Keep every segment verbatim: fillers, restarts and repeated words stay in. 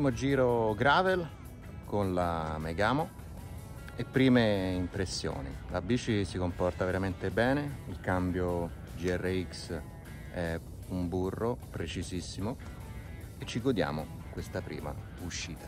Primo giro gravel con la Megamo e prime impressioni. La bici si comporta veramente bene, il cambio G R X è un burro precisissimo e ci godiamo questa prima uscita.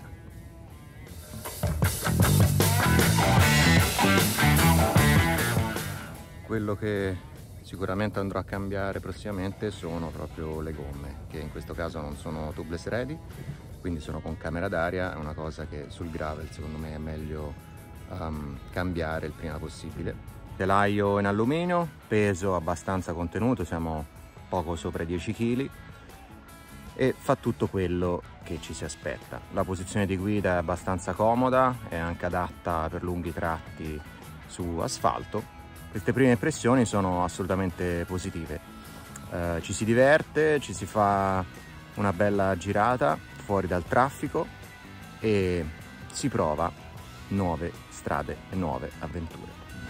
Quello che sicuramente andrò a cambiare prossimamente sono proprio le gomme, che in questo caso non sono tubeless ready, quindi sono con camera d'aria. È una cosa che sul gravel secondo me è meglio um, cambiare il prima possibile. Telaio in alluminio, peso abbastanza contenuto, siamo poco sopra i dieci chili e fa tutto quello che ci si aspetta. La posizione di guida è abbastanza comoda, è anche adatta per lunghi tratti su asfalto. Queste prime impressioni sono assolutamente positive, eh, ci si diverte, ci si fa una bella girata fuori dal traffico e si prova nuove strade e nuove avventure.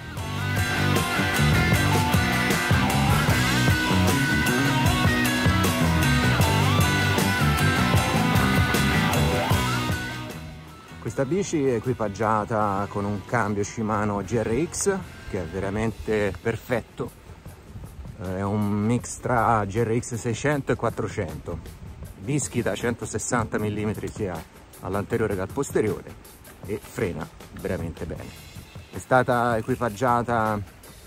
Questa bici è equipaggiata con un cambio Shimano G R X che è veramente perfetto, è un mix tra G R X seicento e quattrocento, dischi da centosessanta millimetri sia all'anteriore che al posteriore e frena veramente bene. È stata equipaggiata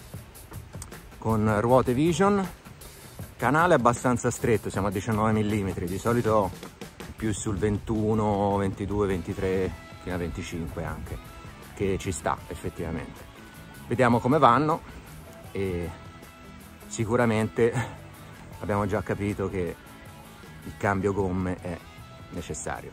con ruote Vision, canale abbastanza stretto, siamo a diciannove millimetri, di solito più sul ventuno, ventidue, ventitré, fino a venticinque anche, che ci sta effettivamente. Vediamo come vanno e sicuramente abbiamo già capito che il cambio gomme è necessario.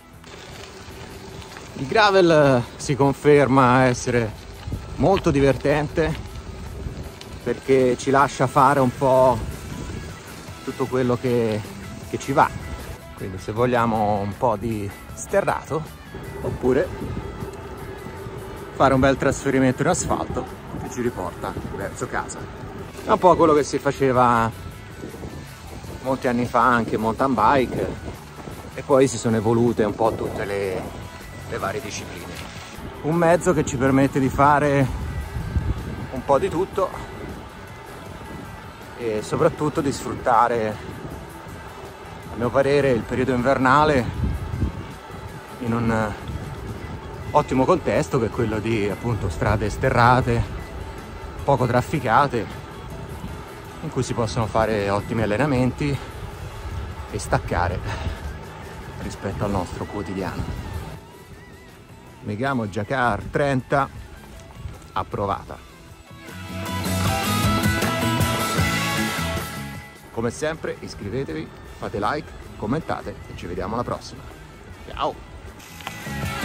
Il gravel si conferma essere molto divertente perché ci lascia fare un po' tutto quello che, che ci va. Quindi se vogliamo un po' di sterrato oppure fare un bel trasferimento in asfalto che ci riporta verso casa. È un po' quello che si faceva molti anni fa anche in mountain bike e poi si sono evolute un po' tutte le, le varie discipline. Un mezzo che ci permette di fare un po' di tutto e soprattutto di sfruttare, a mio parere, il periodo invernale in un ottimo contesto che è quello di appunto strade sterrate, poco trafficate, in cui si possono fare ottimi allenamenti e staccare rispetto al nostro quotidiano. Megamo Jacquard trenta approvata. Come sempre iscrivetevi, fate like, commentate e ci vediamo alla prossima. Ciao!